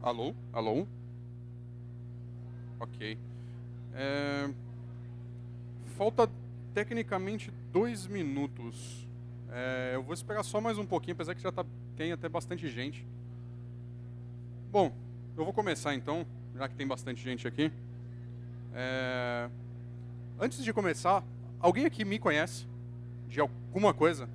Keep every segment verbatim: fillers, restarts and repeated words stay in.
Alô? Alô? Ok. É... Falta tecnicamente dois minutos. É... Eu vou esperar só mais um pouquinho, apesar que já tá... tem até bastante gente. Bom, eu vou começar então, já que tem bastante gente aqui. É... Antes de começar, alguém aqui me conhece? De alguma coisa?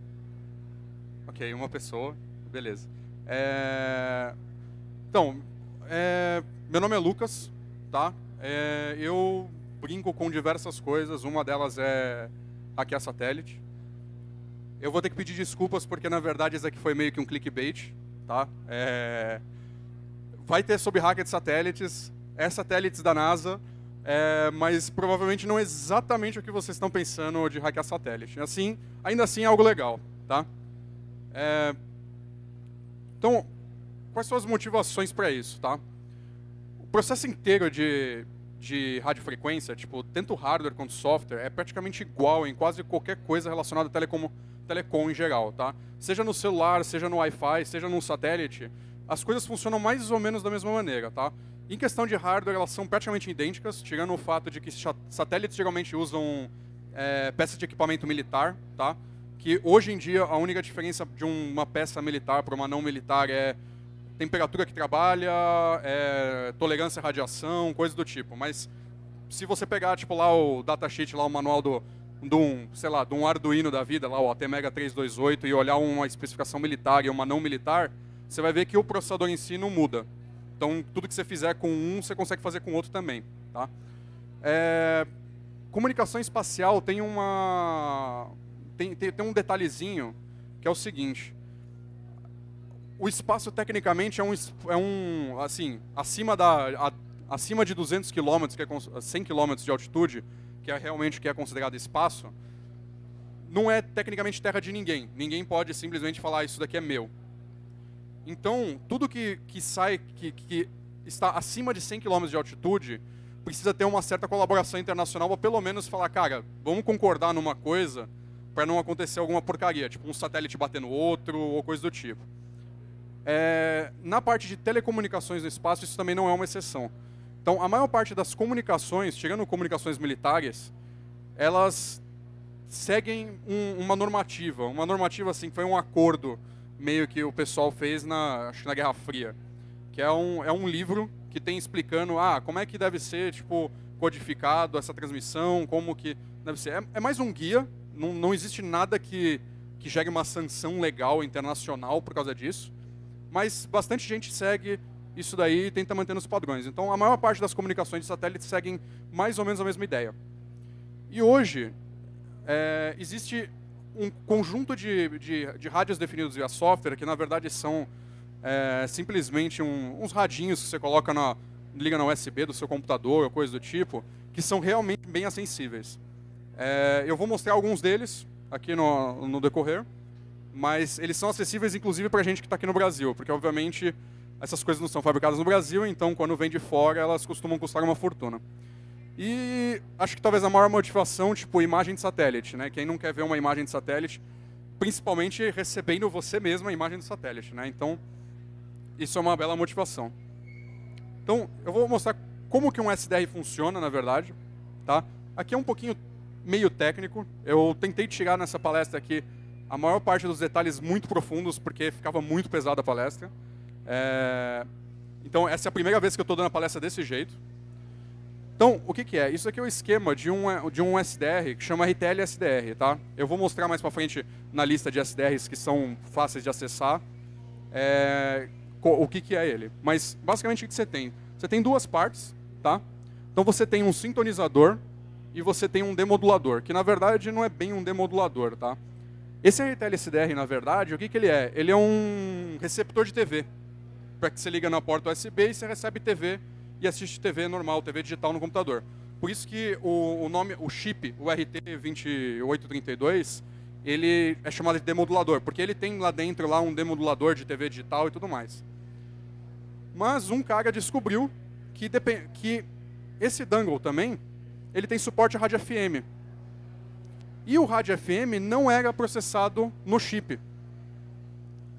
Ok, uma pessoa. Beleza. É... Então, é... meu nome é Lucas, tá? É... Eu brinco com diversas coisas, uma delas é hackear satélite. Eu vou ter que pedir desculpas porque, na verdade, isso aqui foi meio que um clickbait, tá? É... Vai ter sobre hacker de satélites, é satélites da NASA, é... mas provavelmente não é exatamente o que vocês estão pensando de hackear satélite. Assim, ainda assim é algo legal, tá? É... Então, quais são as motivações para isso, tá? O processo inteiro de, de radiofrequência, tipo, tanto hardware quanto software, é praticamente igual em quase qualquer coisa relacionada a telecom, telecom em geral, tá? Seja no celular, seja no Wi-Fi, seja no satélite, as coisas funcionam mais ou menos da mesma maneira, tá? Em questão de hardware, elas são praticamente idênticas, tirando o fato de que satélites geralmente usam é, peças de equipamento militar, tá? Que hoje em dia a única diferença de uma peça militar para uma não militar é temperatura que trabalha, é, tolerância à radiação, coisa do tipo. Mas se você pegar tipo lá o datasheet, lá o manual do, do um, sei lá, de um Arduino da vida, lá o A T Mega trezentos e vinte e oito e olhar uma especificação militar e uma não militar, você vai ver que o processador em si não muda. Então tudo que você fizer com um, você consegue fazer com outro também, tá? É, comunicação espacial tem uma Tem, tem, tem um detalhezinho, que é o seguinte. O espaço, tecnicamente, é um, é um assim, acima, da, a, acima de duzentos quilômetros, que é cem quilômetros de altitude, que é realmente o que é considerado espaço, não é tecnicamente terra de ninguém. Ninguém pode simplesmente falar, isso daqui é meu. Então, tudo que, que sai, que, que está acima de cem quilômetros de altitude, precisa ter uma certa colaboração internacional, para pelo menos falar, cara, vamos concordar numa coisa, para não acontecer alguma porcaria, tipo um satélite bater no outro ou coisa do tipo. É, na parte de telecomunicações no espaço, isso também não é uma exceção. Então, a maior parte das comunicações, tirando comunicações militares, elas seguem um, uma normativa. Uma normativa, assim, foi um acordo meio que o pessoal fez na, acho que na Guerra Fria, que é um, é um livro que tem explicando ah, como é que deve ser tipo, codificado essa transmissão, como que deve ser. É, é mais um guia. Não, não existe nada que, que gere uma sanção legal internacional por causa disso, mas bastante gente segue isso daí e tenta manter os padrões. Então, a maior parte das comunicações de satélite seguem mais ou menos a mesma ideia. E hoje, é, existe um conjunto de, de, de rádios definidos via software, que na verdade são é, simplesmente um, uns radinhos que você coloca na, liga na U S B do seu computador ou coisa do tipo, que são realmente bem acessíveis. É, eu vou mostrar alguns deles aqui no, no decorrer, mas eles são acessíveis inclusive para a gente que está aqui no Brasil, porque obviamente essas coisas não são fabricadas no Brasil, então quando vem de fora elas costumam custar uma fortuna. E acho que talvez a maior motivação, tipo, imagem de satélite, né? Quem não quer ver uma imagem de satélite, principalmente recebendo você mesmo a imagem do satélite, né? Então, isso é uma bela motivação. Então, eu vou mostrar como que um S D R funciona, na verdade, tá? Aqui é um pouquinho meio técnico. Eu tentei tirar nessa palestra aqui a maior parte dos detalhes muito profundos, porque ficava muito pesada a palestra. É... Então, essa é a primeira vez que eu estou dando a palestra desse jeito. Então, o que, que é? Isso aqui é o esquema de um, de um S D R que chama R T L S D R, tá? Eu vou mostrar mais para frente na lista de S D Rs que são fáceis de acessar é... o que, que é ele. Mas, basicamente, o que você tem? Você tem duas partes, tá? Então, você tem um sintonizador e você tem um demodulador, que na verdade não é bem um demodulador, tá? Esse R T L S D R, na verdade, o que, que ele é? Ele é um receptor de T V, para que você liga na porta U S B e você recebe T V e assiste T V normal, T V digital no computador. Por isso que o, o nome, o chip, o R T vinte e oito trinta e dois, ele é chamado de demodulador, porque ele tem lá dentro lá um demodulador de T V digital e tudo mais. Mas um cara descobriu que, que esse dongle também ele tem suporte a rádio F M. E o rádio F M não era processado no chip.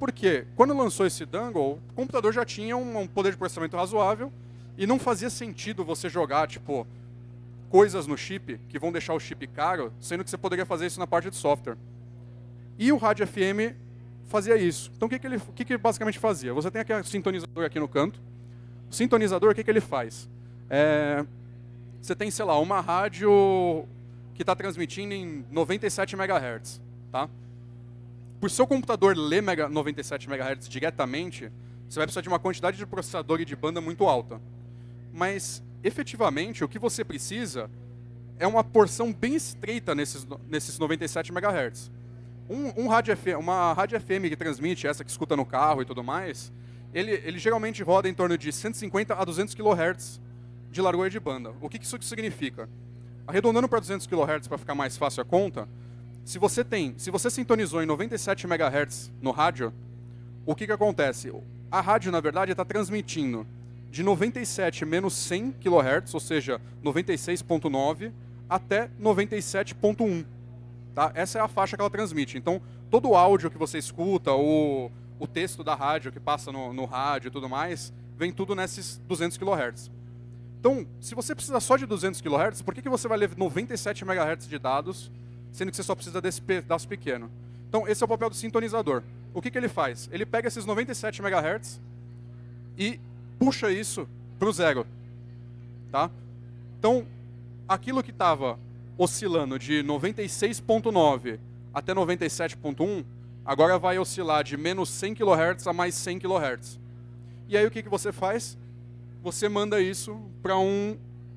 Porque quando lançou esse dongle, o computador já tinha um poder de processamento razoável e não fazia sentido você jogar, tipo, coisas no chip que vão deixar o chip caro, sendo que você poderia fazer isso na parte de software. E o rádio F M fazia isso. Então, o que, que ele o que, que ele basicamente fazia? Você tem aquele sintonizador aqui no canto. O sintonizador, o que, que ele faz? É, você tem, sei lá, uma rádio que está transmitindo em noventa e sete megahertz. Tá? Por seu computador ler noventa e sete megahertz diretamente, você vai precisar de uma quantidade de processador e de banda muito alta. Mas, efetivamente, o que você precisa é uma porção bem estreita nesses, nesses noventa e sete megahertz. Um, um rádio F M, uma rádio F M que transmite, essa que escuta no carro e tudo mais, ele, ele geralmente roda em torno de cento e cinquenta a duzentos quilohertz de largura de banda. O que, que isso significa? Arredondando para duzentos quilohertz para ficar mais fácil a conta, se você tem, se você sintonizou em noventa e sete megahertz no rádio, o que, que acontece? A rádio, na verdade, está transmitindo de noventa e sete menos cem quilohertz, ou seja, noventa e seis ponto nove, até noventa e sete ponto um. Tá? Essa é a faixa que ela transmite. Então, todo o áudio que você escuta, o, o texto da rádio que passa no, no rádio e tudo mais, vem tudo nesses duzentos quilohertz. Então, se você precisa só de duzentos quilohertz, por que, que você vai ler noventa e sete megahertz de dados, sendo que você só precisa desse pedaço pequeno? Então, esse é o papel do sintonizador. O que, que ele faz? Ele pega esses noventa e sete megahertz e puxa isso para o zero. Tá? Então, aquilo que estava oscilando de noventa e seis ponto nove até noventa e sete ponto um, agora vai oscilar de menos cem quilohertz a mais cem quilohertz. E aí o que, que você faz? Você manda isso para um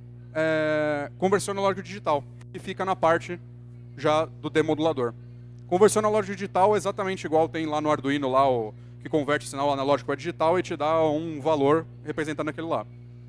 é, conversor analógico digital, que fica na parte já do demodulador. Conversor analógico digital é exatamente igual tem lá no Arduino, lá, o, que converte sinal analógico para digital e te dá um valor representando aquele lá.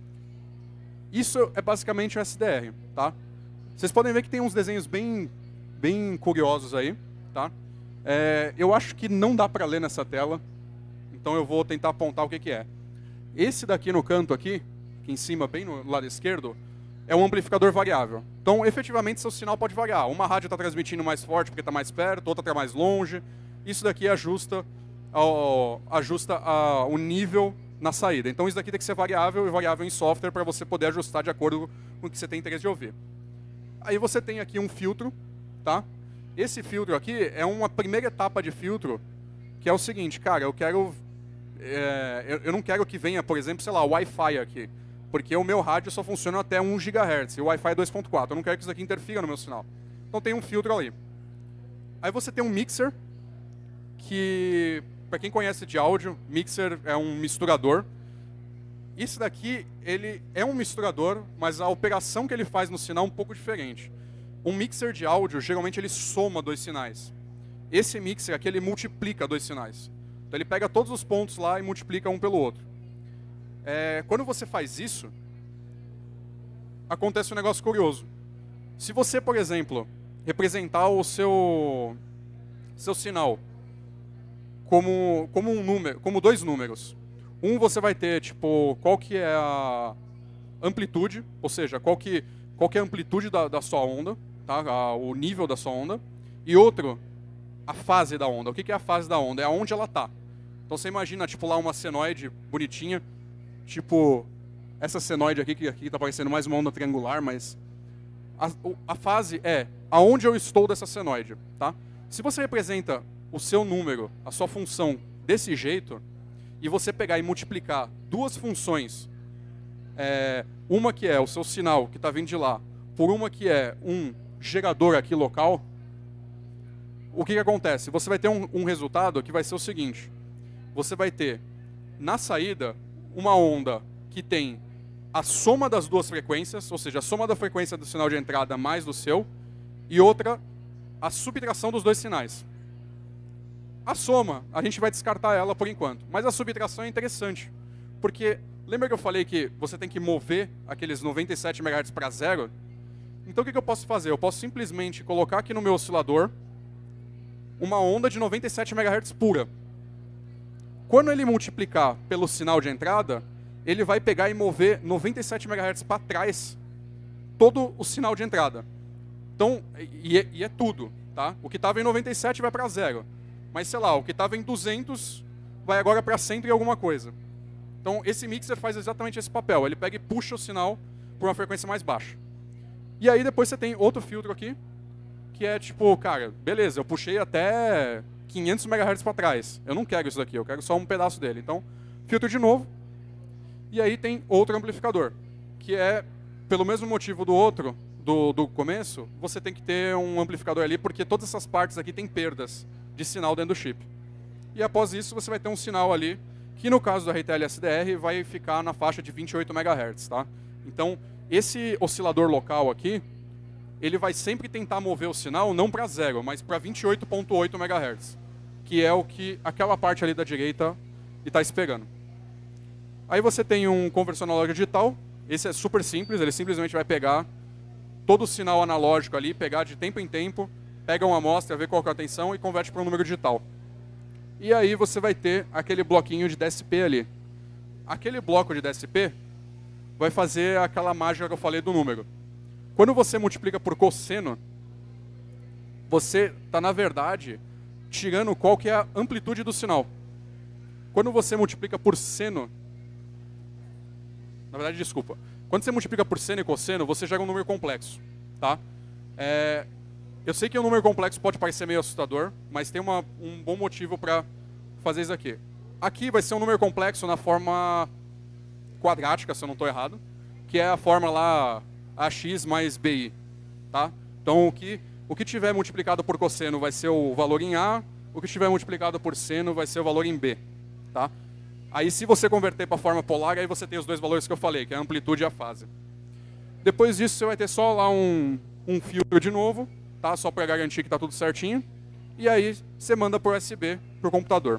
Isso é basicamente o S D R. Tá? Vocês podem ver que tem uns desenhos bem, bem curiosos aí. Tá? É, eu acho que não dá para ler nessa tela, então eu vou tentar apontar o que, que é. Esse daqui no canto, aqui, aqui em cima, bem no lado esquerdo, é um amplificador variável. Então, efetivamente, seu sinal pode variar. Uma rádio está transmitindo mais forte porque está mais perto, outra está mais longe. Isso daqui ajusta, ao, ajusta a, o nível na saída. Então, isso daqui tem que ser variável e variável em software para você poder ajustar de acordo com o que você tem interesse de ouvir. Aí você tem aqui um filtro. Tá? Esse filtro aqui é uma primeira etapa de filtro, que é o seguinte, cara, eu quero... É, eu, eu não quero que venha, por exemplo, sei lá, Wi-Fi aqui. Porque o meu rádio só funciona até um gigahertz e o Wi-Fi é dois ponto quatro. Eu não quero que isso aqui interfira no meu sinal. Então tem um filtro ali. Aí você tem um mixer, que, para quem conhece de áudio, mixer é um misturador. Isso daqui, ele é um misturador, mas a operação que ele faz no sinal é um pouco diferente. Um mixer de áudio, geralmente ele soma dois sinais. Esse mixer aqui, ele multiplica dois sinais. Então ele pega todos os pontos lá e multiplica um pelo outro. É, quando você faz isso, acontece um negócio curioso. Se você, por exemplo, representar o seu, seu sinal como, como, um número, como dois números. Um você vai ter, tipo, qual que é a amplitude, ou seja, qual que, qual que é a amplitude da, da sua onda, tá? a, o nível da sua onda. E outro, a fase da onda. O que, que é a fase da onda? É aonde ela está. Então você imagina, tipo, lá uma senoide bonitinha, tipo essa senoide aqui, que aqui está parecendo mais uma onda triangular, mas a, a fase é aonde eu estou dessa senoide. Tá? Se você representa o seu número, a sua função desse jeito, e você pegar e multiplicar duas funções, é, uma que é o seu sinal que está vindo de lá, por uma que é um gerador aqui local, o que, que acontece? Você vai ter um, um resultado que vai ser o seguinte. Você vai ter, na saída, uma onda que tem a soma das duas frequências, ou seja, a soma da frequência do sinal de entrada mais do seu, e outra, a subtração dos dois sinais. A soma, a gente vai descartar ela por enquanto, mas a subtração é interessante, porque lembra que eu falei que você tem que mover aqueles noventa e sete megahertz para zero? Então o que, que eu posso fazer? Eu posso simplesmente colocar aqui no meu oscilador uma onda de noventa e sete megahertz pura. Quando ele multiplicar pelo sinal de entrada, ele vai pegar e mover noventa e sete megahertz para trás todo o sinal de entrada. Então, e é, e é tudo, tá? O que estava em noventa e sete vai para zero. Mas, sei lá, o que estava em duzentos vai agora para cento e alguma coisa. Então, esse mixer faz exatamente esse papel. Ele pega e puxa o sinal por uma frequência mais baixa. E aí, depois você tem outro filtro aqui, que é tipo, cara, beleza, eu puxei até quinhentos megahertz para trás. Eu não quero isso daqui, eu quero só um pedaço dele. Então, filtro de novo. E aí tem outro amplificador, que é, pelo mesmo motivo do outro, do, do começo, você tem que ter um amplificador ali, porque todas essas partes aqui têm perdas de sinal dentro do chip. E após isso, você vai ter um sinal ali, que no caso do R T L S D R, vai ficar na faixa de vinte e oito megahertz, tá? Então, esse oscilador local aqui, ele vai sempre tentar mover o sinal não para zero, mas para vinte e oito ponto oito megahertz, que é o que aquela parte ali da direita está esperando. Aí você tem um conversor analógico digital, esse é super simples, ele simplesmente vai pegar todo o sinal analógico ali, pegar de tempo em tempo, pega uma amostra, vê qual é a tensão e converte para um número digital. E aí você vai ter aquele bloquinho de D S P ali. Aquele bloco de D S P vai fazer aquela mágica que eu falei do número. Quando você multiplica por cosseno, você está, na verdade, tirando qual que é a amplitude do sinal. Quando você multiplica por seno, na verdade, desculpa. Quando você multiplica por seno e cosseno, você gera um número complexo. Tá? É, eu sei que um número complexo pode parecer meio assustador, mas tem uma, um bom motivo para fazer isso aqui. Aqui vai ser um número complexo na forma quadrática, se eu não estou errado, que é a forma lá A X mais B I. Tá? Então, o que, o que tiver multiplicado por cosseno vai ser o valor em A, o que tiver multiplicado por seno vai ser o valor em B. Tá? Aí, se você converter para a forma polar, aí você tem os dois valores que eu falei, que é a amplitude e a fase. Depois disso, você vai ter só lá um, um filtro de novo, tá? Só para garantir que está tudo certinho. E aí, você manda por U S B para o computador.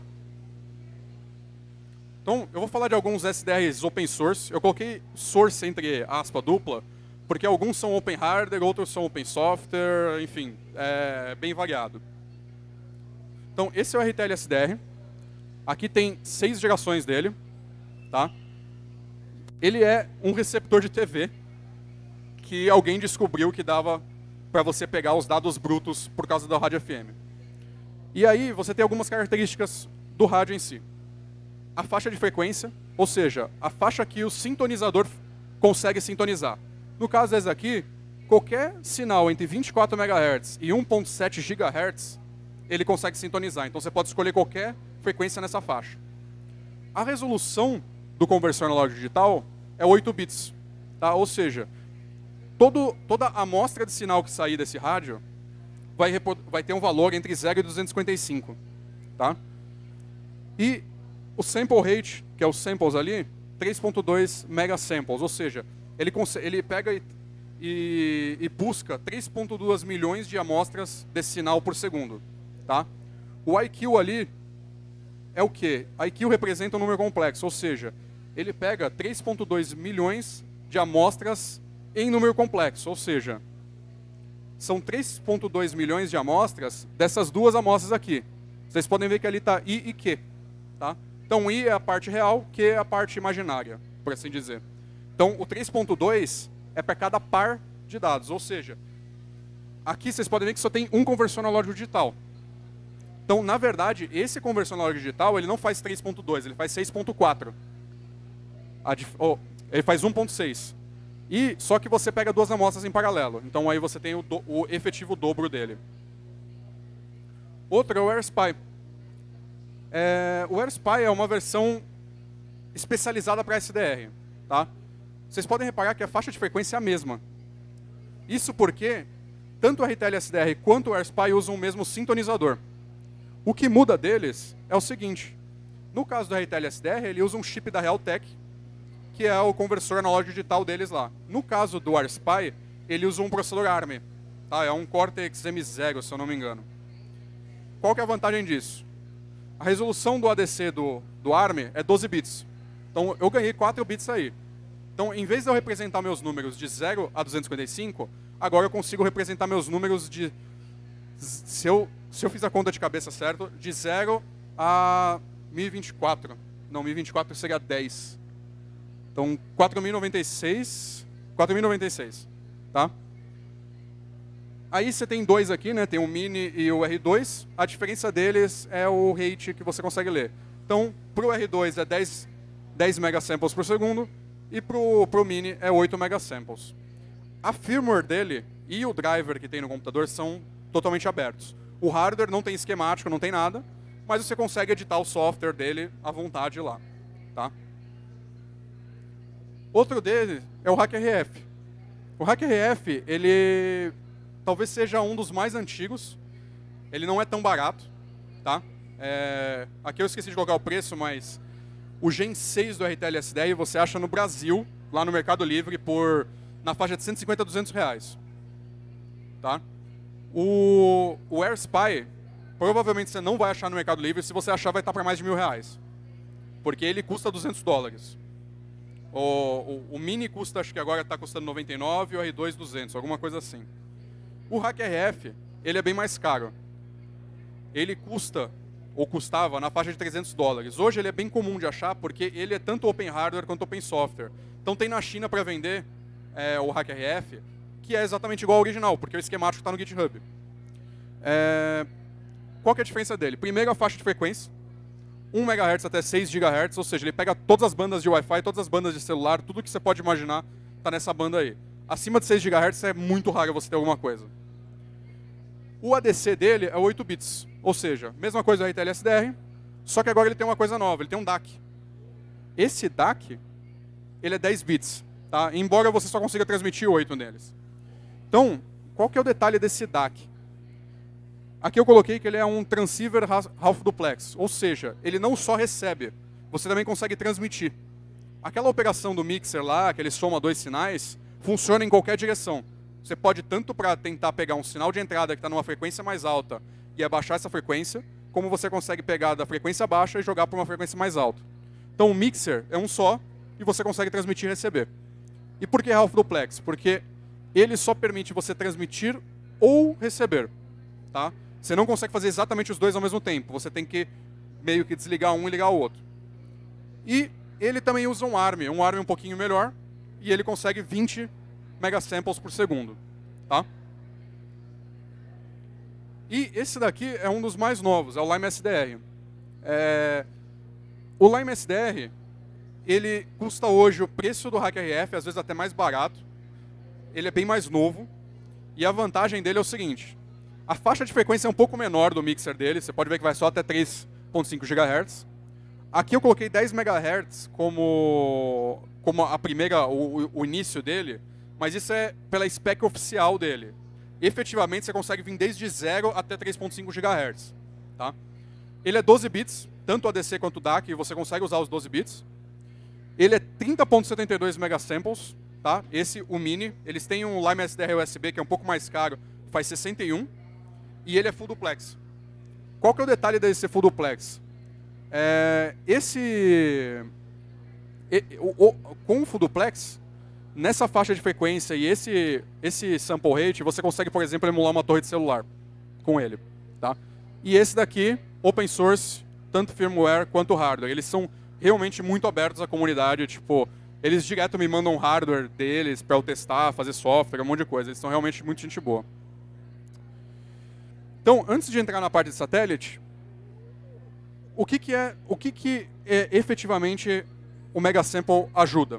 Então, eu vou falar de alguns S D Rs open source. Eu coloquei source entre aspa dupla, porque alguns são open hardware, outros são open software, enfim, é bem variado. Então, esse é o R T L S D R. Aqui tem seis gerações dele. Tá? Ele é um receptor de T V que alguém descobriu que dava para você pegar os dados brutos por causa da rádio F M. E aí você tem algumas características do rádio em si. A faixa de frequência, ou seja, a faixa que o sintonizador consegue sintonizar. No caso desse aqui, qualquer sinal entre vinte e quatro megahertz e um ponto sete gigahertz, ele consegue sintonizar. Então você pode escolher qualquer frequência nessa faixa. A resolução do conversor analógico digital é oito bits. Tá? Ou seja, todo, toda amostra de sinal que sair desse rádio vai, vai ter um valor entre zero e duzentos e cinquenta e cinco. Tá? E o sample rate, que é os samples ali, três ponto dois megasamples. Ou seja, ele, ele pega e, e, e busca três ponto dois milhões de amostras desse sinal por segundo. Tá? O I Q ali é o quê? I Q representa um número complexo, ou seja, ele pega três ponto dois milhões de amostras em número complexo, ou seja, são três ponto dois milhões de amostras dessas duas amostras aqui. Vocês podem ver que ali está I e Q. Tá? Então, I é a parte real, Q é a parte imaginária, por assim dizer. Então, o três ponto dois é para cada par de dados, ou seja, aqui vocês podem ver que só tem um conversor analógico digital. Então, na verdade, esse conversor analógico digital, ele não faz três ponto dois, ele faz seis ponto quatro. Oh, ele faz um ponto seis. E só que você pega duas amostras em paralelo. Então, aí você tem o, do, o efetivo dobro dele. Outro é o AirSpy. É, o AirSpy é uma versão especializada para S D R. Tá? Vocês podem reparar que a faixa de frequência é a mesma. Isso porque tanto o R T L S D R quanto o AirSpy usam o mesmo sintonizador. O que muda deles é o seguinte. No caso do R T L S D R, ele usa um chip da Realtek, que é o conversor analógico digital deles lá. No caso do AirSpy, ele usa um processador ARM. Tá? É um Cortex M zero, se eu não me engano. Qual que é a vantagem disso? A resolução do A D C do, do ARM é doze bits. Então, eu ganhei quatro bits aí. Então, em vez de eu representar meus números de zero a duzentos e cinquenta e cinco, agora eu consigo representar meus números de... Se eu, se eu fiz a conta de cabeça certo, de zero a mil e vinte e quatro. Não, mil e vinte e quatro seria dez. Então, quatro mil e noventa e seis. quatro mil e noventa e seis. Tá? Aí você tem dois aqui, né? Tem o Mini e o R dois. A diferença deles é o rate que você consegue ler. Então, para o R dois é dez, dez megasamples por segundo e para o Mini é oito megasamples. A firmware dele e o driver que tem no computador são totalmente abertos. O hardware não tem esquemático, não tem nada, mas você consegue editar o software dele à vontade lá. Tá? Outro dele é o Hack R F. O Hack R F, ele talvez seja um dos mais antigos. Ele não é tão barato. Tá? É, aqui eu esqueci de colocar o preço, mas o Gen seis do R T L S dez você acha no Brasil, lá no Mercado Livre, por na faixa de cento e cinquenta a duzentos reais. Tá? O, o AirSpy, provavelmente você não vai achar no Mercado Livre, se você achar vai estar para mais de mil reais. Porque ele custa duzentos dólares. O, o, o Mini custa, acho que agora está custando noventa e nove, o R dois duzentos, alguma coisa assim. O Hack R F, ele é bem mais caro. Ele custa, ou custava, na faixa de trezentos dólares. Hoje ele é bem comum de achar, porque ele é tanto open hardware quanto open software. Então tem na China para vender é, o Hack R F, que é exatamente igual ao original, porque o esquemático está no GitHub. É... Qual que é a diferença dele? Primeiro, a faixa de frequência. um megahertz até seis gigahertz, ou seja, ele pega todas as bandas de Wi-Fi, todas as bandas de celular, tudo que você pode imaginar está nessa banda aí. Acima de seis gigahertz é muito raro você ter alguma coisa. O A D C dele é oito bits, ou seja, mesma coisa do R T L S D R, só que agora ele tem uma coisa nova, ele tem um D A C. Esse D A C, ele é dez bits, tá? Embora você só consiga transmitir oito neles. Então, qual que é o detalhe desse D A C? Aqui eu coloquei que ele é um transceiver half duplex, ou seja, ele não só recebe, você também consegue transmitir. Aquela operação do mixer lá, que ele soma dois sinais, funciona em qualquer direção. Você pode tanto para tentar pegar um sinal de entrada que está numa frequência mais alta e abaixar essa frequência, como você consegue pegar da frequência baixa e jogar para uma frequência mais alta. Então o mixer é um só e você consegue transmitir e receber. E por que half duplex? Porque ele só permite você transmitir ou receber. Tá? Você não consegue fazer exatamente os dois ao mesmo tempo. Você tem que meio que desligar um e ligar o outro. E ele também usa um ARM, um ARM um pouquinho melhor, e ele consegue vinte megasamples por segundo. Tá? E esse daqui é um dos mais novos, é o Lime S D R. É... O Lime S D R, ele custa hoje o preço do Hack R F, às vezes até mais barato. Ele é bem mais novo. E a vantagem dele é o seguinte: a faixa de frequência é um pouco menor do mixer dele, você pode ver que vai só até três ponto cinco gigahertz. Aqui eu coloquei dez megahertz como, como a primeira, o, o início dele, mas isso é pela spec oficial dele. Efetivamente você consegue vir desde zero até três ponto cinco gigahertz. Tá? Ele é doze bits, tanto o A D C quanto o D A C, você consegue usar os doze bits. Ele é trinta ponto setenta e dois megasamples, tá? Esse, o Mini. Eles têm um Lime S D R U S B, que é um pouco mais caro, faz sessenta e um. E ele é full duplex. Qual que é o detalhe desse full duplex? É, esse... O, o, com o full duplex, nessa faixa de frequência e esse, esse sample rate, você consegue, por exemplo, emular uma torre de celular com ele. Tá? E esse daqui, open source, tanto firmware quanto hardware. Eles são realmente muito abertos à comunidade. Tipo, eles direto me mandam hardware deles para eu testar, fazer software, um monte de coisa. Eles são realmente muito gente boa. Então, antes de entrar na parte de satélite, o que, que é, o que, que é efetivamente o Megasample ajuda?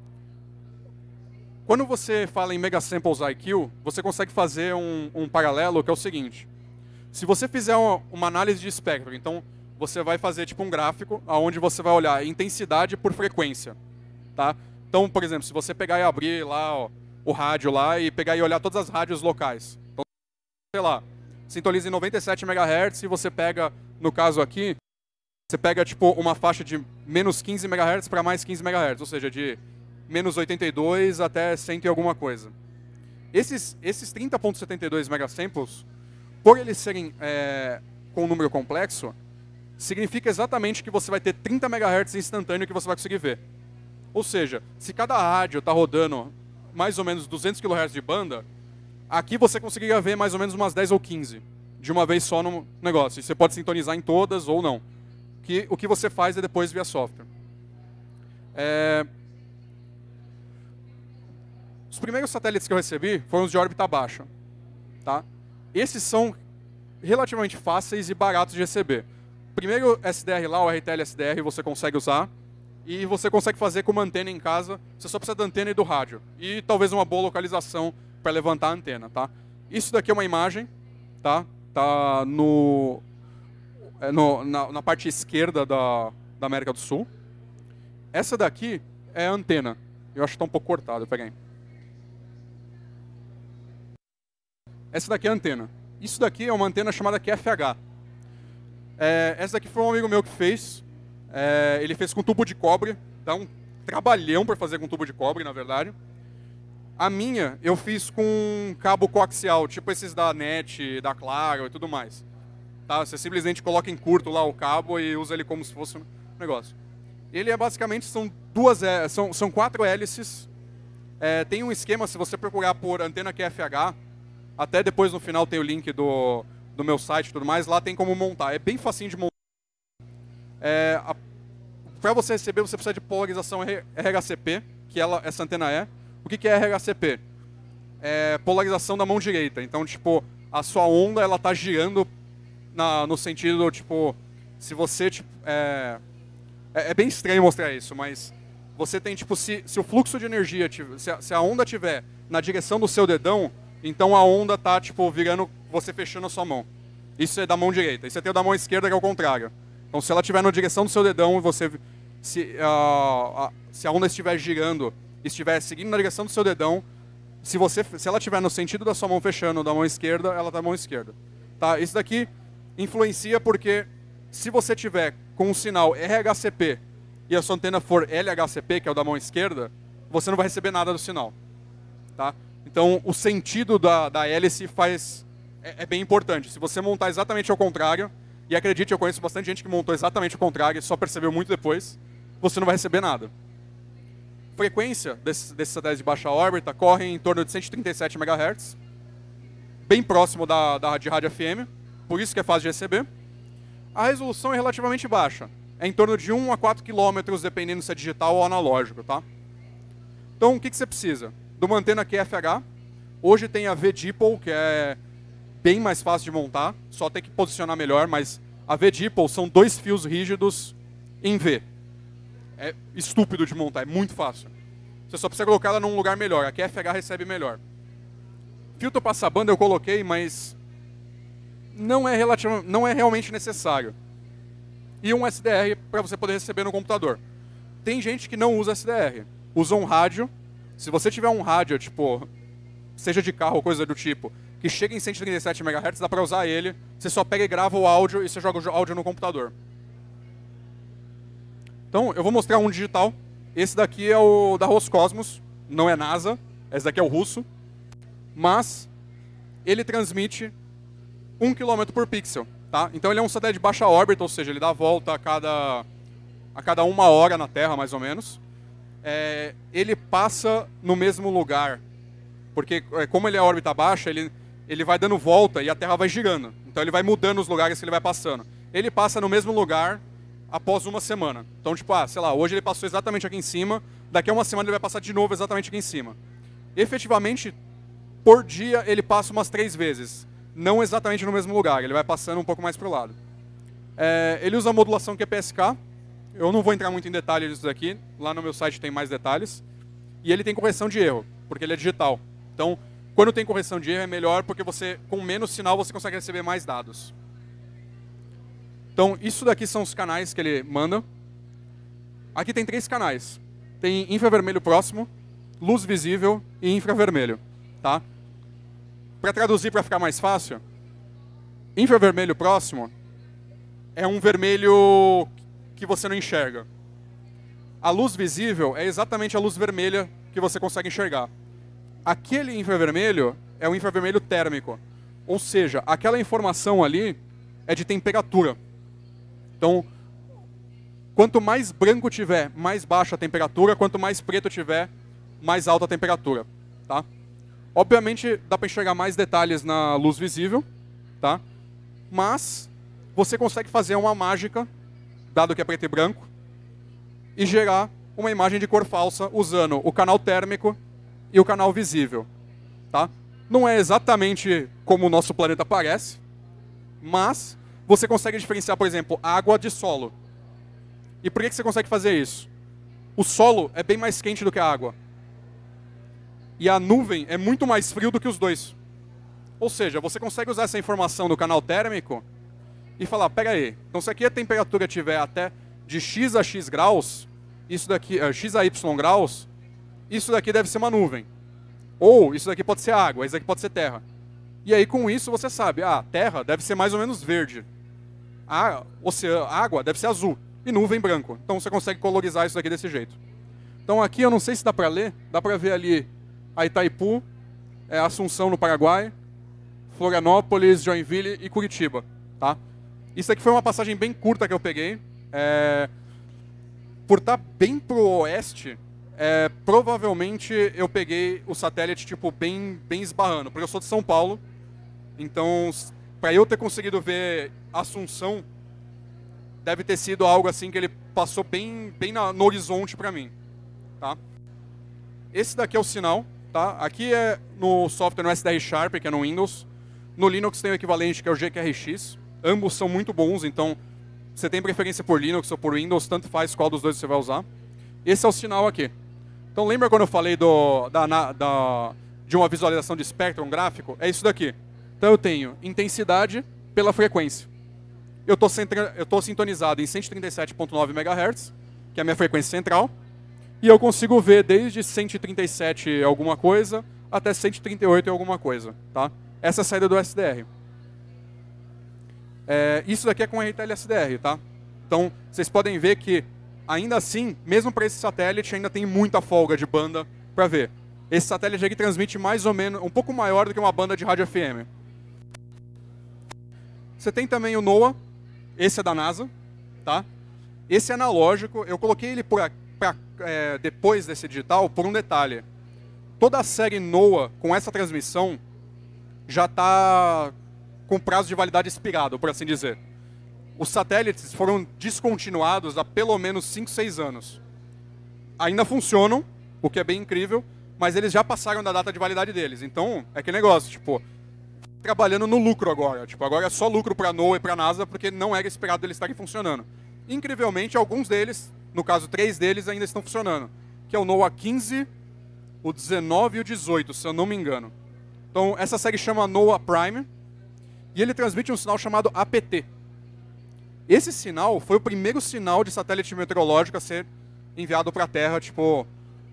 Quando você fala em Megasamples I Q, você consegue fazer um, um paralelo que é o seguinte: se você fizer uma, uma análise de espectro, então você vai fazer tipo um gráfico onde você vai olhar intensidade por frequência. Tá? Então, por exemplo, se você pegar e abrir lá ó, o rádio lá e pegar e olhar todas as rádios locais. Então, sei lá, sintoniza em noventa e sete megahertz e você pega, no caso aqui, você pega tipo uma faixa de menos quinze megahertz para mais quinze megahertz, ou seja, de menos oitenta e dois até cem e alguma coisa. Esses, esses trinta ponto setenta e dois megasamples, por eles serem é, com um número complexo, significa exatamente que você vai ter trinta megahertz instantâneo que você vai conseguir ver. Ou seja, se cada rádio está rodando mais ou menos duzentos quilohertz de banda, aqui você conseguiria ver mais ou menos umas dez ou quinze, de uma vez só no negócio. E você pode sintonizar em todas ou não. Que, o que você faz é depois via software. É... Os primeiros satélites que eu recebi foram os de órbita baixa. Tá? Esses são relativamente fáceis e baratos de receber. primeiro S D R lá, o R T L S D R, você consegue usar. E você consegue fazer com uma antena em casa. Você só precisa da antena e do rádio. E talvez uma boa localização para levantar a antena, tá? Isso daqui é uma imagem, tá? Tá no, é no, na, na parte esquerda da, da América do Sul. Essa daqui é a antena. Eu acho que está um pouco cortado, pega aí. Essa daqui é a antena. Isso daqui é uma antena chamada Q F H. É, essa daqui foi um amigo meu que fez. É, ele fez com tubo de cobre. Dá um trabalhão para fazer com tubo de cobre, na verdade. A minha, eu fiz com cabo coaxial, tipo esses da NET, da Claro e tudo mais. Tá? Você simplesmente coloca em curto lá o cabo e usa ele como se fosse um negócio. Ele é basicamente, são duas, são, são quatro hélices. É, tem um esquema, se você procurar por antena Q F H, até depois no final tem o link do, do meu site e tudo mais, lá tem como montar. É bem facinho de montar. É, para você receber, você precisa de polarização R H C P, que ela, essa antena é. O que, que é R H C P? É polarização da mão direita. Então, tipo, a sua onda, ela tá girando na, no sentido, tipo, se você, tipo, é, é, é bem estranho mostrar isso, mas você tem, tipo, se, se o fluxo de energia, se a, se a onda tiver na direção do seu dedão, então a onda tá, tipo, virando, você fechando a sua mão. Isso é da mão direita. E você tem o da mão esquerda, que é o contrário. Então, se ela estiver na direção do seu dedão, você, se, a, a, se a onda estiver girando, estiver seguindo na direção do seu dedão, se, você, se ela estiver no sentido da sua mão fechando da mão esquerda, ela está na mão esquerda. Tá? Isso daqui influencia porque se você tiver com um sinal R H C P e a sua antena for L H C P, que é o da mão esquerda, você não vai receber nada do sinal. Tá? Então, o sentido da, da hélice faz, é, é bem importante. Se você montar exatamente ao contrário, e acredite, eu conheço bastante gente que montou exatamente o contrário e só percebeu muito depois, você não vai receber nada. Frequência desses, desses satélites de baixa órbita corre em torno de cento e trinta e sete megahertz, bem próximo da, da, de rádio F M, por isso que é fácil de receber. A resolução é relativamente baixa, é em torno de um a quatro quilômetros, dependendo se é digital ou analógico. Tá? Então, o que, que você precisa? De uma antena Q F H. Hoje tem a V-Dipole, que é bem mais fácil de montar, só tem que posicionar melhor, mas a V-Dipole são dois fios rígidos em V. É estúpido de montar, é muito fácil. Você só precisa colocar ela num lugar melhor, a Q F H recebe melhor. Filtro passabanda eu coloquei, mas não é, relativ... não é realmente necessário. E um S D R para você poder receber no computador. Tem gente que não usa S D R, usa um rádio. Se você tiver um rádio, tipo, seja de carro ou coisa do tipo, que chega em cento e trinta e sete megahertz, dá para usar ele. Você só pega e grava o áudio e você joga o áudio no computador. Então, eu vou mostrar um digital. Esse daqui é o da Roscosmos, não é NASA. Esse daqui é o russo. Mas ele transmite um quilômetro por pixel. Tá? Então, ele é um satélite de baixa órbita, ou seja, ele dá a volta a cada, a cada uma hora na Terra, mais ou menos. É, ele passa no mesmo lugar. Porque, como ele é órbita baixa, ele, ele vai dando volta e a Terra vai girando. Então, ele vai mudando os lugares que ele vai passando. Ele passa no mesmo lugar após uma semana. Então, tipo, ah, sei lá, hoje ele passou exatamente aqui em cima, daqui a uma semana ele vai passar de novo exatamente aqui em cima. Efetivamente, por dia, ele passa umas três vezes. Não exatamente no mesmo lugar, ele vai passando um pouco mais para o lado. É, ele usa a modulação Q P S K. Eu não vou entrar muito em detalhes disso daqui, lá no meu site tem mais detalhes. E ele tem correção de erro, porque ele é digital. Então, quando tem correção de erro é melhor, porque você, com menos sinal você consegue receber mais dados. Então, isso daqui são os canais que ele manda. Aqui tem três canais. Tem infravermelho próximo, luz visível e infravermelho. Tá? Para traduzir, para ficar mais fácil, infravermelho próximo é um vermelho que você não enxerga. A luz visível é exatamente a luz vermelha que você consegue enxergar. Aquele infravermelho é o infravermelho térmico. Ou seja, aquela informação ali é de temperatura. Então, quanto mais branco tiver, mais baixa a temperatura. Quanto mais preto tiver, mais alta a temperatura. Tá? Obviamente, dá para enxergar mais detalhes na luz visível. Tá? Mas, você consegue fazer uma mágica, dado que é preto e branco, e gerar uma imagem de cor falsa usando o canal térmico e o canal visível. Tá? Não é exatamente como o nosso planeta parece, mas você consegue diferenciar, por exemplo, água de solo. E por que que você consegue fazer isso? O solo é bem mais quente do que a água. E a nuvem é muito mais frio do que os dois. Ou seja, você consegue usar essa informação do canal térmico e falar, pera aí, então se aqui a temperatura tiver até de X a X graus, isso daqui, uh, X a Y graus, isso daqui deve ser uma nuvem. Ou isso daqui pode ser água, isso daqui pode ser terra. E aí com isso você sabe, ah, terra deve ser mais ou menos verde. A oceano, água deve ser azul. E nuvem branco. Então você consegue colorizar isso daqui desse jeito. Então aqui eu não sei se dá para ler, dá para ver ali a Itaipu, é, Assunção no Paraguai, Florianópolis, Joinville e Curitiba. Tá? Isso aqui foi uma passagem bem curta que eu peguei. É, por estar bem pro oeste, é, provavelmente eu peguei o satélite tipo bem, bem esbarrando, porque eu sou de São Paulo. Então, para eu ter conseguido ver Assunção, deve ter sido algo assim que ele passou bem, bem na, no horizonte para mim. Tá? Esse daqui é o sinal. Tá? Aqui é no software no S D R Sharp, que é no Windows. No Linux tem o equivalente, que é o G Q R X. Ambos são muito bons, então você tem preferência por Linux ou por Windows, tanto faz qual dos dois você vai usar. Esse é o sinal aqui. Então lembra quando eu falei do, da, da, de uma visualização de espectro, um gráfico? É isso daqui. Então eu tenho intensidade pela frequência. Eu estou sintonizado em cento e trinta e sete ponto nove megahertz, que é a minha frequência central, e eu consigo ver desde cento e trinta e sete alguma coisa até cento e trinta e oito alguma coisa. Tá? Essa é a saída do S D R. É, isso daqui é com R T L S D R. Tá? Então, vocês podem ver que, ainda assim, mesmo para esse satélite, ainda tem muita folga de banda para ver. Esse satélite aqui transmite mais ou menos, um pouco maior do que uma banda de rádio F M. Você tem também o NOAA. Esse é da NASA, tá? Esse é analógico. Eu coloquei ele pra, pra, é, depois desse digital por um detalhe. Toda a série NOAA com essa transmissão já está com prazo de validade expirado, por assim dizer. Os satélites foram descontinuados há pelo menos cinco, seis anos. Ainda funcionam, o que é bem incrível, mas eles já passaram da data de validade deles. Então, é que negócio, tipo, trabalhando no lucro agora. Tipo, agora é só lucro para a NOAA e para a NASA, porque não era esperado eles estarem funcionando. Incrivelmente, alguns deles, no caso três deles, ainda estão funcionando. Que é o NOAA quinze, o dezenove e o dezoito, se eu não me engano. Então, essa série chama NOAA Prime, e ele transmite um sinal chamado A P T. Esse sinal foi o primeiro sinal de satélite meteorológico a ser enviado para a Terra, tipo,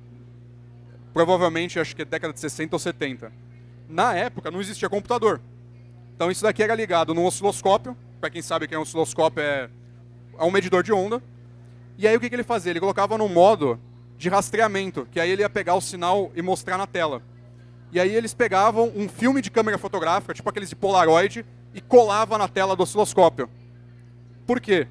provavelmente, acho que é década de sessenta ou setenta. Na época, não existia computador. Então, isso daqui era ligado num osciloscópio. Para quem sabe que é um osciloscópio, é, é um medidor de onda. E aí, o que, que ele fazia? Ele colocava no modo de rastreamento, que aí ele ia pegar o sinal e mostrar na tela. E aí, eles pegavam um filme de câmera fotográfica, tipo aqueles de Polaroid, e colava na tela do osciloscópio. Por quê?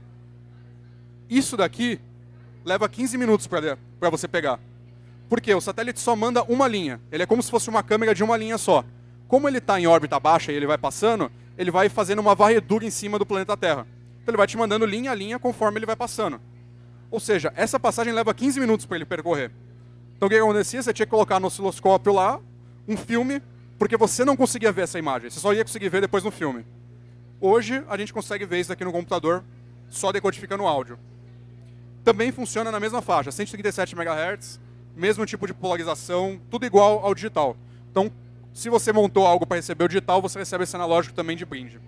Isso daqui leva quinze minutos para você pegar. Porque o satélite só manda uma linha. Ele é como se fosse uma câmera de uma linha só. Como ele está em órbita baixa e ele vai passando, ele vai fazendo uma varredura em cima do planeta Terra. Então ele vai te mandando linha a linha conforme ele vai passando. Ou seja, essa passagem leva quinze minutos para ele percorrer. Então o que acontecia? Você tinha que colocar no osciloscópio lá um filme, porque você não conseguia ver essa imagem. Você só ia conseguir ver depois no filme. Hoje a gente consegue ver isso aqui no computador, só decodificando o áudio. Também funciona na mesma faixa, cento e trinta e sete megahertz, mesmo tipo de polarização, tudo igual ao digital. Então, se você montou algo para receber o digital, você recebe esse analógico também de brinde.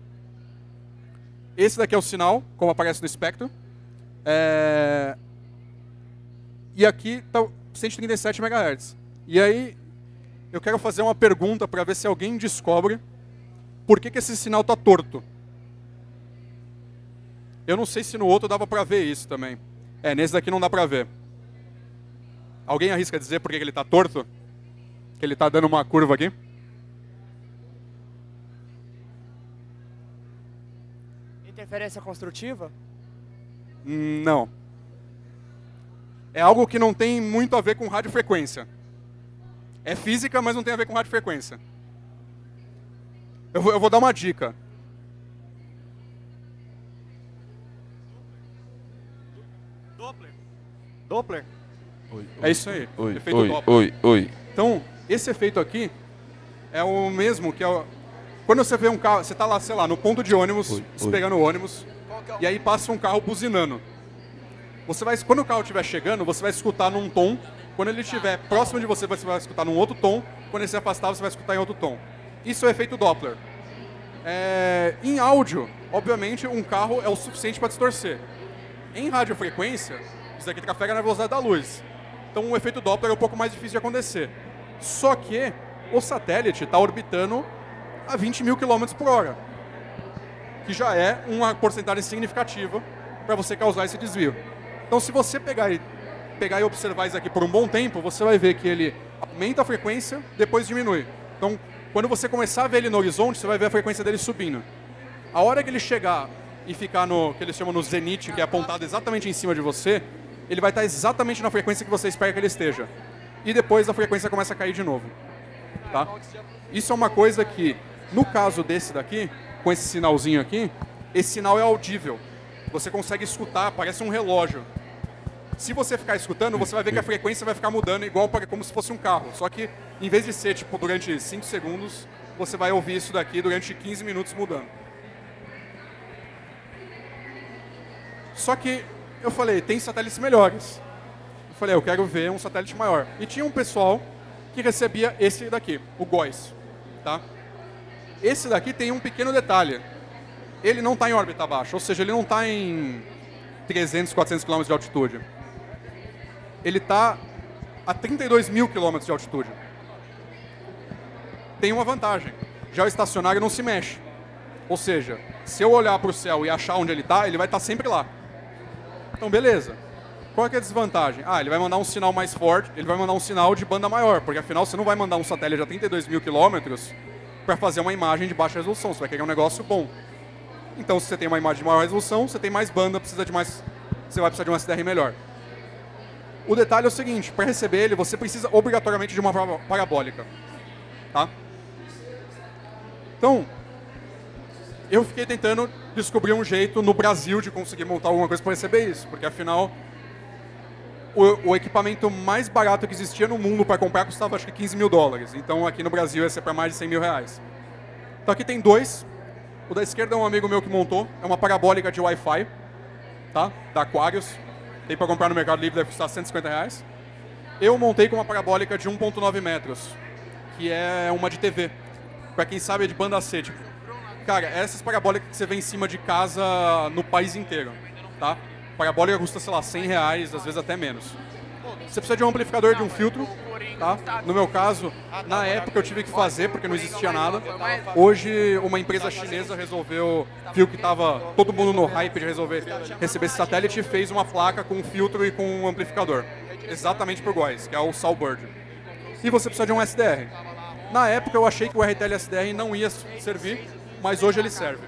Esse daqui é o sinal, como aparece no espectro. É... E aqui está cento e trinta e sete megahertz. E aí, eu quero fazer uma pergunta para ver se alguém descobre por que, que esse sinal está torto. Eu não sei se no outro dava para ver isso também. É, nesse daqui não dá para ver. Alguém arrisca dizer por que ele está torto? Que ele está dando uma curva aqui? Interferência construtiva? Não. É algo que não tem muito a ver com radiofrequência. É física, mas não tem a ver com radiofrequência. Eu vou, eu vou dar uma dica. Doppler. Doppler? Oi, É isso aí. Oi, efeito oi, Doppler. oi, oi. Então, esse efeito aqui é o mesmo que é o... quando você vê um carro, você está lá, sei lá, no ponto de ônibus, Oi, esperando o ônibus, e aí passa um carro buzinando. Você vai, quando o carro estiver chegando, você vai escutar num tom. Quando ele estiver próximo de você, você vai escutar num outro tom. Quando ele se afastar, você vai escutar em outro tom. Isso é o efeito Doppler. É, em áudio, obviamente, um carro é o suficiente para distorcer. Em radiofrequência, isso aqui trafega na velocidade da luz. Então, o efeito Doppler é um pouco mais difícil de acontecer. Só que o satélite está orbitando a vinte mil quilômetros por hora, que já é uma porcentagem significativa para você causar esse desvio. Então, se você pegar e, pegar e observar isso aqui por um bom tempo, você vai ver que ele aumenta a frequência, depois diminui. Então, quando você começar a ver ele no horizonte, você vai ver a frequência dele subindo. A hora que ele chegar e ficar no que eles chamam no zenith, que é apontado exatamente em cima de você, ele vai estar exatamente na frequência que você espera que ele esteja. E depois a frequência começa a cair de novo. Tá? Isso é uma coisa que, no caso desse daqui, com esse sinalzinho aqui, esse sinal é audível. Você consegue escutar, parece um relógio. Se você ficar escutando, você vai ver que a frequência vai ficar mudando igual para como se fosse um carro. Só que, em vez de ser tipo durante cinco segundos, você vai ouvir isso daqui durante quinze minutos mudando. Só que eu falei, tem satélites melhores. Eu falei, eu quero ver um satélite maior. E tinha um pessoal que recebia esse daqui, o GOES. Tá? Esse daqui tem um pequeno detalhe. Ele não está em órbita baixa, ou seja, ele não está em trezentos, quatrocentos quilômetros de altitude. Ele está a trinta e dois mil quilômetros de altitude. Tem uma vantagem. Já o estacionário não se mexe. Ou seja, se eu olhar para o céu e achar onde ele está, ele vai estar sempre lá. Então, beleza. Qual é, que é a desvantagem? Ah, ele vai mandar um sinal mais forte, ele vai mandar um sinal de banda maior, porque afinal você não vai mandar um satélite a trinta e dois mil quilômetros para fazer uma imagem de baixa resolução, você vai querer um negócio bom. Então, se você tem uma imagem de maior resolução, você tem mais banda, precisa de mais, você vai precisar de uma S D R melhor. O detalhe é o seguinte, para receber ele, você precisa obrigatoriamente de uma parabólica. Tá? Então, eu fiquei tentando descobrir um jeito no Brasil de conseguir montar alguma coisa para receber isso, porque afinal, o, o equipamento mais barato que existia no mundo para comprar custava acho que quinze mil dólares. Então, aqui no Brasil ia ser para mais de cem mil reais. Então, aqui tem dois. O da esquerda é um amigo meu que montou, é uma parabólica de Wi-Fi, tá? Da Aquarius. Tem para comprar no Mercado Livre, deve custar cento e cinquenta reais. Eu montei com uma parabólica de um ponto nove metros, que é uma de T V. Para quem sabe é de banda C, tipo. Cara, essas parabólicas que você vê em cima de casa no país inteiro, tá? Parabólica custa, sei lá, cem reais, às vezes até menos. Você precisa de um amplificador, de um filtro, tá? No meu caso, na época eu tive que fazer, porque não existia nada. Hoje, uma empresa chinesa resolveu, viu que estava todo mundo no hype de resolver receber esse satélite e fez uma placa com um filtro e com um amplificador. Exatamente para o GOES, que é o Salbird. E você precisa de um S D R. Na época eu achei que o R T L S D R não ia servir, mas hoje ele serve.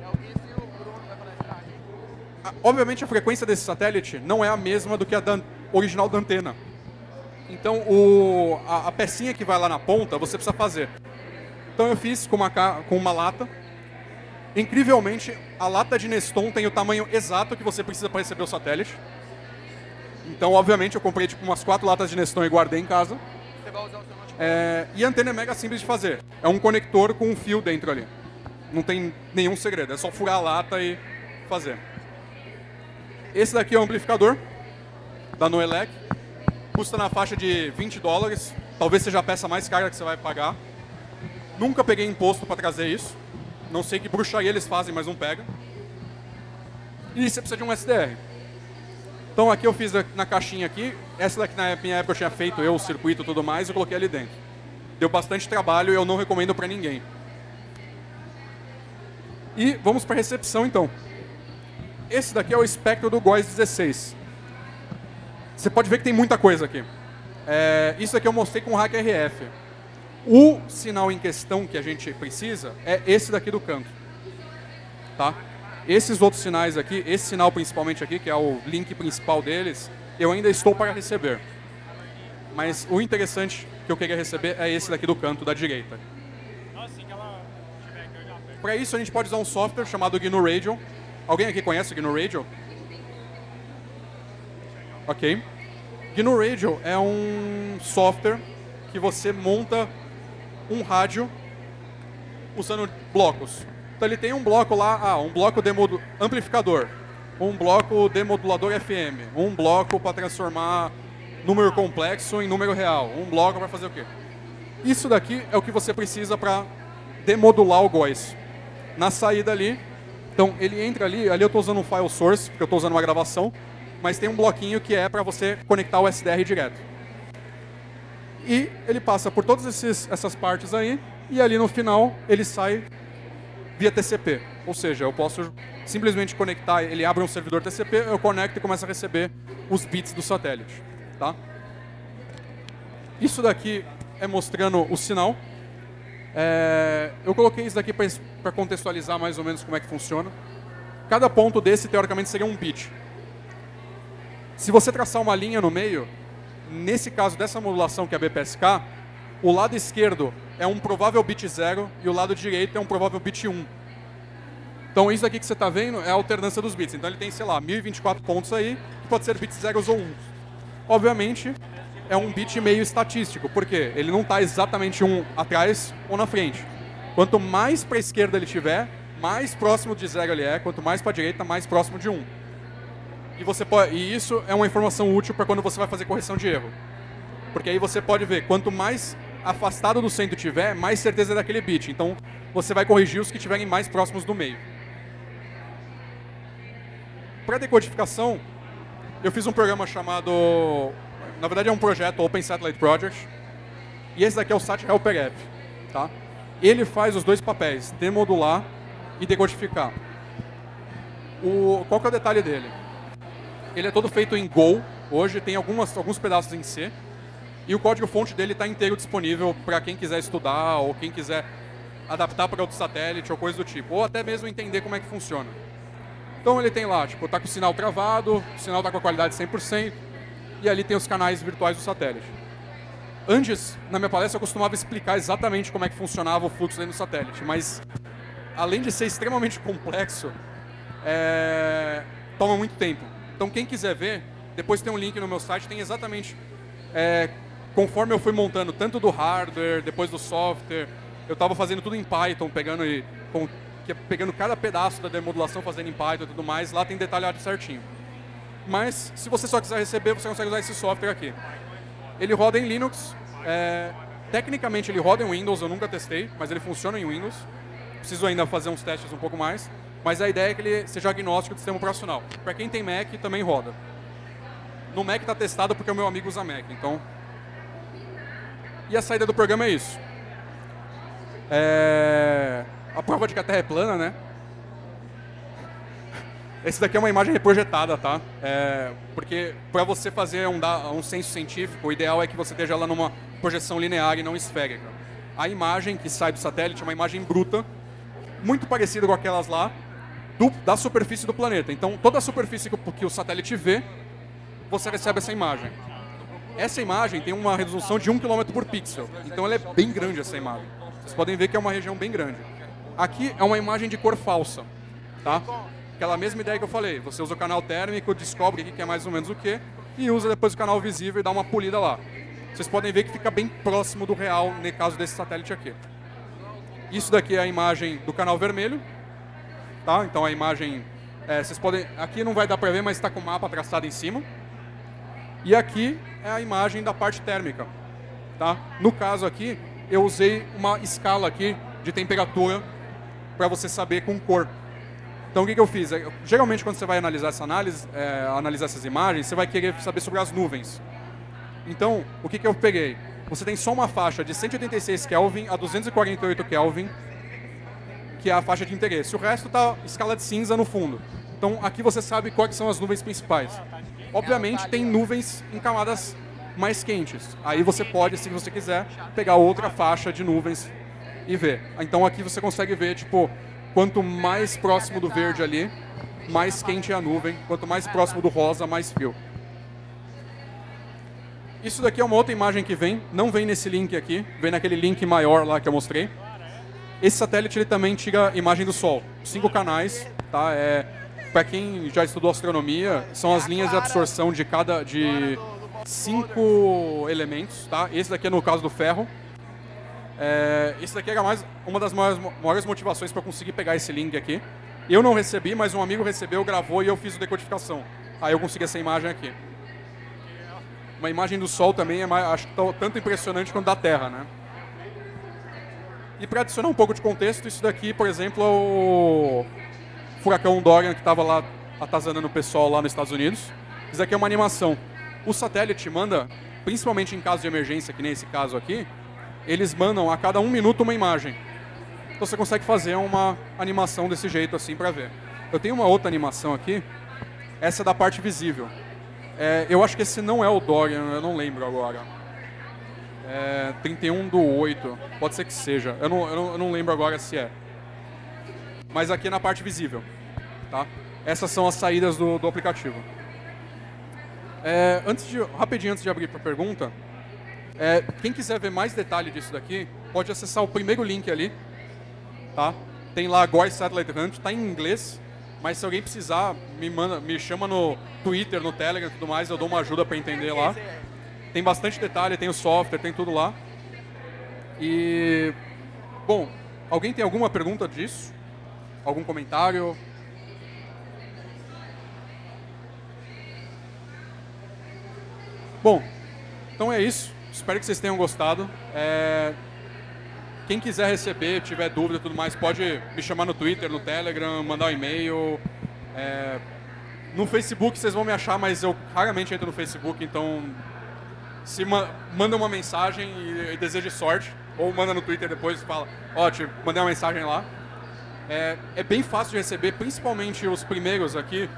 Obviamente a frequência desse satélite não é a mesma do que a da original da antena. Então o, a, a pecinha que vai lá na ponta, você precisa fazer. Então eu fiz com uma, com uma lata. Incrivelmente, a lata de Neston tem o tamanho exato que você precisa para receber o satélite. Então, obviamente, eu comprei tipo umas quatro latas de Neston e guardei em casa. É, e a antena é mega simples de fazer. É um conector com um fio dentro ali. Não tem nenhum segredo, é só furar a lata e fazer. Esse daqui é o amplificador da Noelec. Custa na faixa de vinte dólares. Talvez seja a peça mais cara que você vai pagar. Nunca peguei imposto para trazer isso. Não sei que bruxaria eles fazem, mas não pega. E você precisa de um S D R. Então aqui eu fiz na caixinha aqui. Essa daqui na minha época eu tinha feito, eu, o circuito e tudo mais, eu coloquei ali dentro. Deu bastante trabalho e eu não recomendo para ninguém. E vamos para a recepção então. Esse daqui é o espectro do GOES dezesseis. Você pode ver que tem muita coisa aqui. É, isso aqui eu mostrei com o Hack R F. O sinal em questão que a gente precisa é esse daqui do canto. Tá? Esses outros sinais aqui, esse sinal principalmente aqui, que é o link principal deles, eu ainda estou para receber. Mas o interessante que eu queria receber é esse daqui do canto, da direita. Para isso a gente pode usar um software chamado G N U Radio. Alguém aqui conhece o G N U Radio? Ok. G N U Radio é um software que você monta um rádio usando blocos. Então ele tem um bloco lá, ah, um bloco de modu- amplificador, um bloco de modulador F M, um bloco para transformar número complexo em número real, um bloco para fazer o quê? Isso daqui é o que você precisa para demodular o G O I S. Na saída ali, então ele entra ali, ali eu estou usando um file source, porque eu estou usando uma gravação, mas tem um bloquinho que é para você conectar o S D R direto. E ele passa por todas esses, essas partes aí, e ali no final ele sai via T C P. Ou seja, eu posso simplesmente conectar, ele abre um servidor T C P, eu conecto e começo a receber os bits do satélite. Tá? Isso daqui é mostrando o sinal. É, eu coloquei isso daqui para contextualizar mais ou menos como é que funciona. Cada ponto desse, teoricamente, seria um bit. Se você traçar uma linha no meio, nesse caso dessa modulação que é a B P S K, o lado esquerdo é um provável bit zero e o lado direito é um provável bit um. Então isso aqui que você está vendo é a alternância dos bits. Então ele tem, sei lá, mil e vinte e quatro pontos aí, que pode ser bits zeros ou uns. Obviamente, é um bit meio estatístico, porque ele não está exatamente um atrás ou na frente. Quanto mais para a esquerda ele tiver, mais próximo de zero ele é, quanto mais para a direita, mais próximo de um. E, você pode, e isso é uma informação útil para quando você vai fazer correção de erro. Porque aí você pode ver, quanto mais afastado do centro tiver, mais certeza é daquele bit. Então, você vai corrigir os que estiverem mais próximos do meio. Para decodificação, eu fiz um programa chamado... Na verdade, é um projeto Open Satellite Project. E esse daqui é o SatHelper App. Tá? Ele faz os dois papéis, demodular e decodificar. O, qual que é o detalhe dele? Ele é todo feito em Go. Hoje tem algumas, alguns pedaços em C. E o código-fonte dele está inteiro disponível para quem quiser estudar ou quem quiser adaptar para outro satélite ou coisa do tipo. Ou até mesmo entender como é que funciona. Então ele tem lá, tipo, tá com o sinal travado, o sinal está com a qualidade cem por cento. E ali tem os canais virtuais do satélite. Antes, na minha palestra, eu costumava explicar exatamente como é que funcionava o fluxo dentro do satélite. Mas, além de ser extremamente complexo, é... toma muito tempo. Então, quem quiser ver, depois tem um link no meu site, tem exatamente... É... Conforme eu fui montando, tanto do hardware, depois do software, eu estava fazendo tudo em Python, pegando, e... Com... pegando cada pedaço da demodulação, fazendo em Python e tudo mais. Lá tem detalhado certinho. Mas, se você só quiser receber, você consegue usar esse software aqui. Ele roda em Linux. É, tecnicamente, ele roda em Windows. Eu nunca testei, mas ele funciona em Windows. Preciso ainda fazer uns testes um pouco mais. Mas a ideia é que ele seja agnóstico do sistema operacional. Para quem tem Mac, também roda. No Mac está testado porque o meu amigo usa Mac. Então... E a saída do programa é isso. É... A prova de que a Terra é plana, né? Esse daqui é uma imagem reprojetada, tá? É, porque para você fazer um, um censo científico, o ideal é que você esteja lá numa projeção linear e não esférica. A imagem que sai do satélite é uma imagem bruta, muito parecida com aquelas lá, do, da superfície do planeta. Então, toda a superfície que, que o satélite vê, você recebe essa imagem. Essa imagem tem uma resolução de um quilômetro por pixel. Então, ela é bem grande, essa imagem. Vocês podem ver que é uma região bem grande. Aqui é uma imagem de cor falsa, tá? Aquela mesma ideia que eu falei, você usa o canal térmico, descobre o que é mais ou menos o que, e usa depois o canal visível e dá uma polida lá. Vocês podem ver que fica bem próximo do real, no caso desse satélite aqui. Isso daqui é a imagem do canal vermelho, tá? Então a imagem, é, vocês podem, aqui não vai dar para ver, mas está com o mapa traçado em cima. E aqui é a imagem da parte térmica, tá? No caso aqui, eu usei uma escala aqui de temperatura para você saber com cor. Então, o que, que eu fiz? Geralmente, quando você vai analisar essa análise, é, analisar essas imagens, você vai querer saber sobre as nuvens. Então, o que, que eu peguei? Você tem só uma faixa de cento e oitenta e seis Kelvin a duzentos e quarenta e oito Kelvin, que é a faixa de interesse. O resto está escala de cinza no fundo. Então, aqui você sabe quais são as nuvens principais. Obviamente, tem nuvens em camadas mais quentes. Aí você pode, se você quiser, pegar outra faixa de nuvens e ver. Então, aqui você consegue ver, tipo... Quanto mais próximo do verde ali, mais quente é a nuvem. Quanto mais próximo do rosa, mais frio. Isso daqui é uma outra imagem que vem. Não vem nesse link aqui. Vem naquele link maior lá que eu mostrei. Esse satélite ele também tira imagem do Sol. Cinco canais. Tá? É, para quem já estudou astronomia, são as linhas de absorção de cada de cinco elementos. Tá? Esse daqui é no caso do ferro. É, isso daqui era mais, uma das maiores, maiores motivações para eu conseguir pegar esse link aqui. Eu não recebi, mas um amigo recebeu, gravou e eu fiz a decodificação. Aí eu consegui essa imagem aqui. Uma imagem do Sol também é mais, acho que tá tanto impressionante quanto da Terra, né? E para adicionar um pouco de contexto, isso daqui, por exemplo, é o furacão Dorian que estava lá atazanando o pessoal lá nos Estados Unidos. Isso daqui é uma animação. O satélite manda, principalmente em caso de emergência, que nem esse caso aqui, eles mandam a cada um minuto uma imagem. Então você consegue fazer uma animação desse jeito assim para ver. Eu tenho uma outra animação aqui, essa é da parte visível. É, eu acho que esse não é o Dorian, eu não lembro agora. É, trinta e um do oito, pode ser que seja. Eu não, eu, não, eu não lembro agora se é. Mas aqui é na parte visível. Tá? Essas são as saídas do, do aplicativo. É, antes de, rapidinho antes de abrir para a pergunta, é, quem quiser ver mais detalhe disso daqui, pode acessar o primeiro link ali. Tá? Tem lá G O E Satellite Hunt, está em inglês. Mas se alguém precisar, me, manda, me chama no Twitter, no Telegram e tudo mais, eu dou uma ajuda para entender lá. Tem bastante detalhe, tem o software, tem tudo lá. E, bom, alguém tem alguma pergunta disso? Algum comentário? Bom, então é isso. Espero que vocês tenham gostado. É... Quem quiser receber, tiver dúvida e tudo mais, pode me chamar no Twitter, no Telegram, mandar um e-mail. É... No Facebook vocês vão me achar, mas eu raramente entro no Facebook, então se ma manda uma mensagem e, e deseje sorte, ou manda no Twitter depois e fala, ó, oh, te mandei uma mensagem lá. É, é bem fácil de receber, principalmente os primeiros aqui.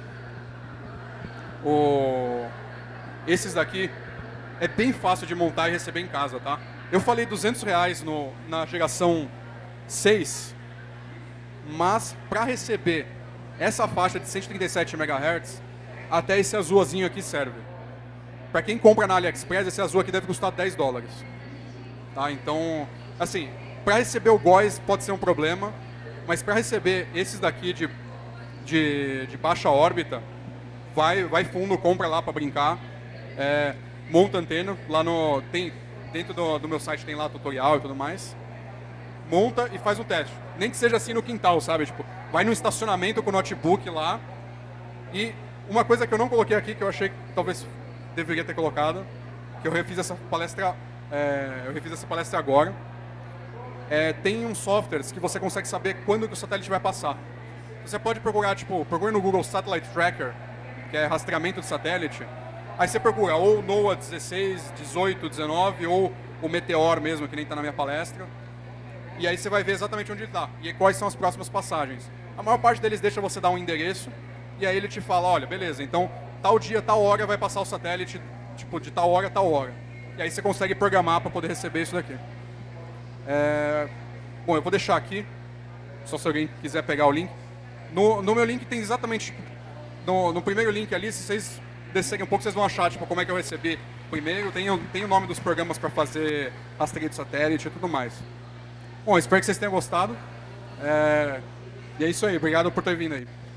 O... Esses daqui é bem fácil de montar e receber em casa, tá? Eu falei duzentos reais no, na geração seis, mas para receber essa faixa de cento e trinta e sete megahertz, até esse azulzinho aqui serve. Para quem compra na AliExpress, esse azul aqui deve custar dez dólares. Tá? Então, assim, para receber o G O E S pode ser um problema, mas para receber esses daqui de, de, de baixa órbita, vai, vai fundo, compra lá para brincar, é, monta antena, lá no... Tem, dentro do, do meu site tem lá tutorial e tudo mais. Monta e faz um teste. Nem que seja assim no quintal, sabe? Tipo, vai no estacionamento com o notebook lá. E uma coisa que eu não coloquei aqui, que eu achei que talvez deveria ter colocado, que eu refiz essa palestra, é, eu refiz essa palestra agora. É, tem uns softwares que você consegue saber quando que o satélite vai passar. Você pode procurar, tipo, procure no Google Satellite Tracker, que é rastreamento de satélite. Aí você procura ou NOAA dezesseis, dezoito, dezenove, ou o Meteor mesmo, que nem está na minha palestra. E aí você vai ver exatamente onde ele está e quais são as próximas passagens. A maior parte deles deixa você dar um endereço, e aí ele te fala, olha, beleza, então tal dia, tal hora vai passar o satélite, tipo, de tal hora a tal hora. E aí você consegue programar para poder receber isso daqui. É... Bom, eu vou deixar aqui, só se alguém quiser pegar o link. No, no meu link tem exatamente, no, no primeiro link ali, se vocês descerem um pouco, vocês vão achar, tipo, como é que eu recebi primeiro. Tem, tem o nome dos programas para fazer rastreio de satélite e tudo mais. Bom, espero que vocês tenham gostado. É... E é isso aí. Obrigado por ter vindo aí.